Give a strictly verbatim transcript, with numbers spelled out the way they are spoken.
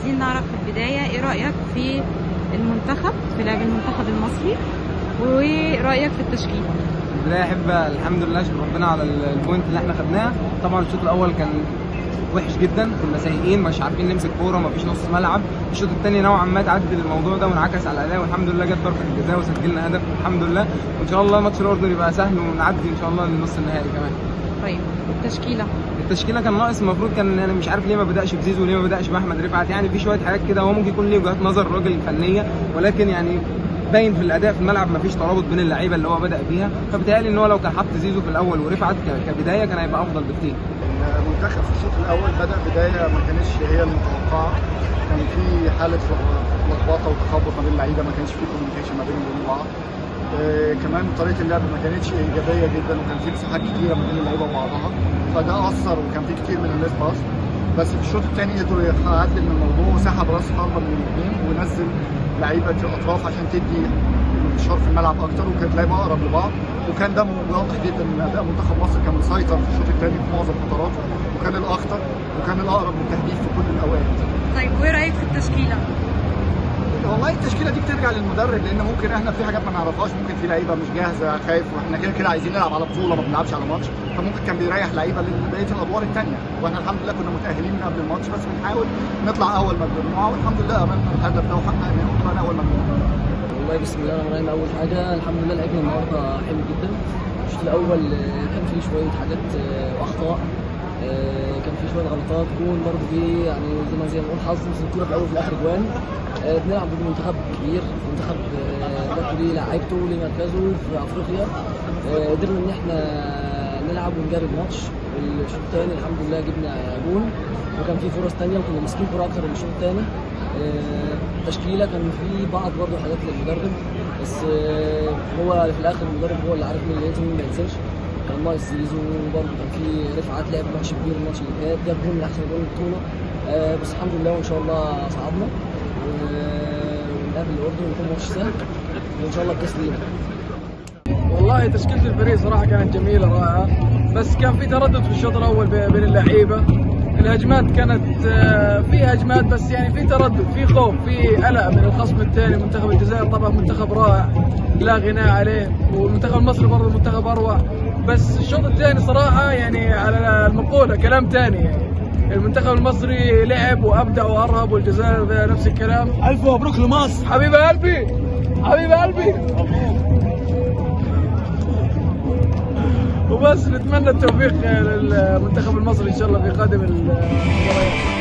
عايزين نعرف في البداية ايه رأيك في المنتخب، في لعب المنتخب المصري، ورأيك في التشكيل؟ في البداية أحب الحمد لله أشكر ربنا على البوينت اللي احنا خدناها. طبعا الشوط الأول كان وحش جدا، كنا سيئين مش عارفين نمسك كوره، مفيش نص ملعب. الشوط الثاني نوعا ما تعدل الموضوع ده وانعكس على الاداء، والحمد لله جت ضربه الجزاء وسجلنا هدف الحمد لله، وان شاء الله ماتش الاردن يبقى سهل ونعدي ان شاء الله للنص النهائي كمان. طيب التشكيله التشكيله كان ناقص، المفروض كان انا مش عارف ليه ما بداش بزيزو وليه ما بداش باحمد رفعت. يعني في شويه حاجات كده، هو ممكن يكون ليه وجهات نظر راجل فنيه، ولكن يعني باين في الاداء في الملعب مفيش ترابط بين اللعيبه اللي هو بدا بيها، فبالتالي ان هو لو كان حط زيزو في الاول ورفعت كبدايه كان هيبقى افضل بكتير. المنتخب في الشوط الاول بدا بدايه ما كانتش هي المتوقعه، كان في حاله لخبطه وتخبط ما بين اللعيبه، ما كانش في كوميونيكيشن ما بينهم وبين بعض. آه كمان طريقه اللعب ما كانتش ايجابيه جدا، وكان في مساحات كتيره ما بين اللعيبه وبعضها، فده اثر وكان في كتير من الناس باص. بس في الشوط الثاني قدروا يعدل من الموضوع وسحب راس حربه من الاثنين ونزل لعيبه الاطراف عشان تدي انتشار في الملعب اكتر، وكانت لعيبه اقرب لبعض، وكان ده واضح جدا ان اداء منتخب مصر كان مسيطر في الشوط الثاني في معظم فتراته، وكان الاخطر وكان الاقرب للتهديف في كل الاوقات. طيب وايه رايك في التشكيله؟ والله التشكيله دي بترجع للمدرب، لان ممكن احنا في حاجات ما نعرفهاش، ممكن في لعيبه مش جاهزه خايف، واحنا كده كده عايزين نلعب على بطوله ما بنلعبش على ماتش، فممكن كان بيريح لعيبه لبقيه الادوار الثانيه، واحنا الحمد لله كنا متاهلين من قبل الماتش، بس بنحاول نطلع اول مجموعه، والحمد لله عملنا الهدف ده وحققنا وطلعنا اول مجموعه. والله بسم الله الرحمن الرحيم. اول حاجه الحمد لله لعبنا النهارده حلو جدا. الشوط الاول كان فيه شويه حاجات واخطاء، كان في شويه غلطات، جون برضه فيه يعني زي ما زي ما نقول حظ، بس الكوره في الاول وفي الاخر جوان. بنلعب ضد منتخب كبير، منتخب برضه ليه لعيبته وليه مركزه في افريقيا. قدرنا ان احنا نلعب ونجرب الماتش. الشوط الثاني الحمد لله جبنا جون، وكان في فرص ثانيه وكنا ماسكين كوره اكتر من الشوط الثاني. التشكيله كان في بعض برضه حاجات للمدرب، بس هو في الاخر المدرب هو اللي عارف مين اللي ينزل ومين ما ينزلش. كان ناقص زيزو، وبرضه كان في رفعت لعب ماتش كبير الماتش اللي فات، جاب جول من احسن جول البطوله. بس الحمد لله وان شاء الله صعدنا ونقابل الاردن ويكون ماتش سهل وان شاء الله الكاس لينا. والله تشكيله الفريق صراحه كانت جميله رائعه، بس كان في تردد في الشوط الاول بين اللعيبه. الهجمات كانت في هجمات، بس يعني في تردد، في خوف، في قلق من الخصم الثاني. منتخب الجزائر طبعا منتخب رائع لا غنى عليه، والمنتخب المصري برضه منتخب اروع. بس الشوط الثاني صراحه يعني على المقوله كلام ثاني، يعني المنتخب المصري لعب وابدع وارهب، والجزائر نفس الكلام. الف مبروك لمصر حبيب قلبي حبيب قلبي. وبس نتمنى التوفيق للمنتخب المصري ان شاء الله في قادم المباريات.